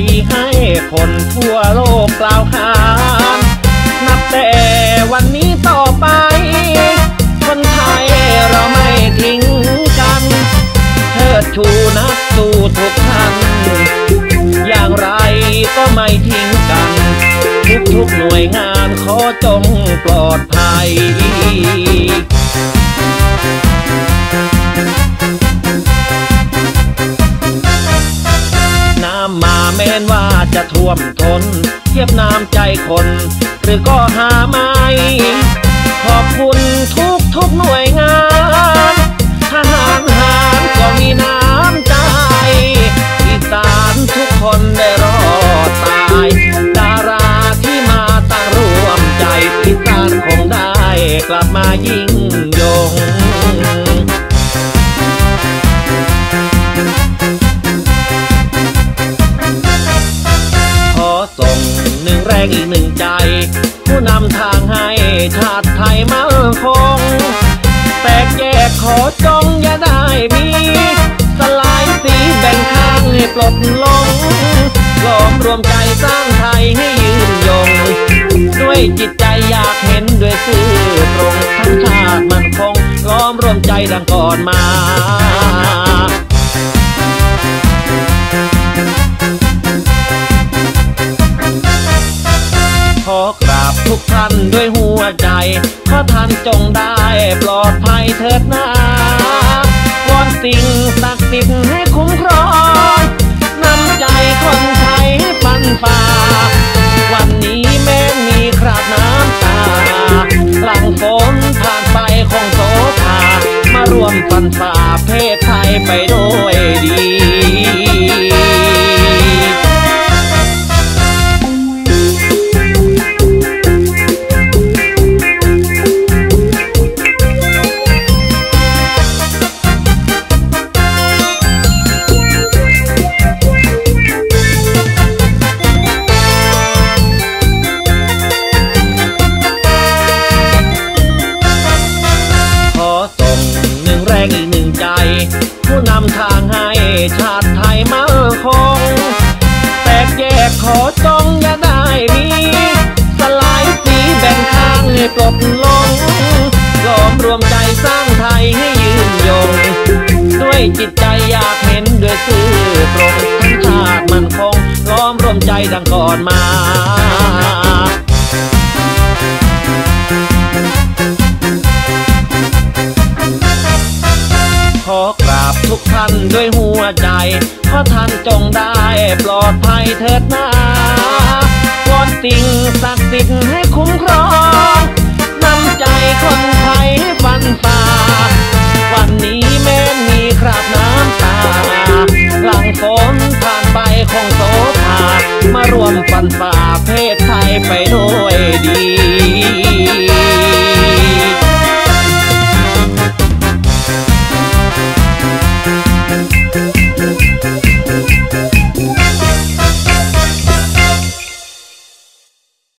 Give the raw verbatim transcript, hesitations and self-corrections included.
ดีให้คนทั่วโลกกล่าวขานนับแต่วันนี้ต่อไปคนไทยเราไม่ทิ้งกันเชิดชูนักสู้ทุกท่านอย่างไรก็ไม่ทิ้งกันทุกๆหน่วยงานขอจงปลอดภัยน้ำมาแม้นว่าจะท่วมทนเทียบน้ำใจคนหรือก็หาไม่ขอบคุณทุกทุกหน่วยงานทหารหารก็มีน้ำใจอีสานทุกคนได้รอดตายดาราที่มาตั้งร่วมใจอีสานคงได้กลับมายิ่งยงขอส่งหนึ่งแรงอีกหนึ่งใจผู้นำทางให้ชาติไทยมั่นคงแตกแยกขอจงอย่าได้มีสลายสีแบ่งข้างให้ปลดลงล้อมรวมใจสร้างไทยให้ยืนยงด้วยจิตใจอยากเห็นด้วยซื่อตรงทั้งชาติมั่นคงล้อมรวมใจดังก่อนมาขอกราบทุกท่านด้วยหัวใจขอท่านจงได้ปลอดภัยเถิดนาวอนสิ่งศักดิ์สิทธิ์ให้คุ้มครองนำใจคนไทยให้ฟันฝ่าวันนี้แม้มีคราบน้ำตาหลังฝนผ่านไปคงโสภามารวมฟันฝ่าเพศไทยไปด้วยดีอีกหนึ่งใจผู้นำทางให้ชาติไทยมั่นคงแตกแยกขอจงอย่าได้มีสลายสีแบ่งข้างให้ปลดลงล้อมรวมใจสร้างไทยให้ยืนยงด้วยจิตใจอยากเห็นด้วยซื่อตรงทั้งชาติมั่นคงล้อมรวมใจดังก่อนมาขอกราบทุกท่านด้วยหัวใจขอท่านจงได้ปลอดภัยเถิดนาวอนสิ่งศักดิ์สิทธิ์ให้คุ้มครองนำใจคนไทยให้ฟันฝ่าวันนี้แม้มีคราบน้ำตาหลังฝนผ่านไปคงโสภามารวมฟันฝ่า